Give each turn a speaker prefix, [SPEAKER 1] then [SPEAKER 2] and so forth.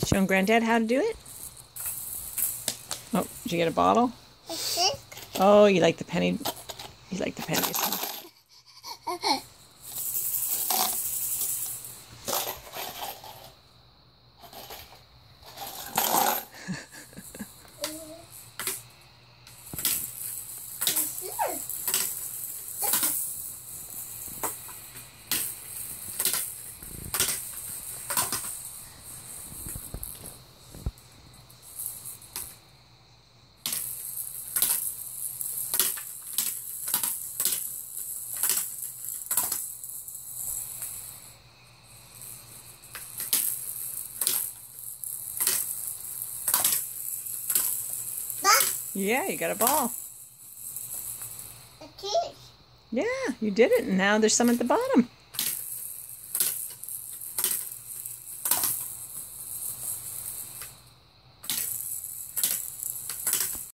[SPEAKER 1] Showing Granddad how to do it? Oh, did you get a bottle? Oh, you like the penny? You like the pennies? Huh? Yeah, you got a ball. Yeah, you did it, and now there's some at the bottom.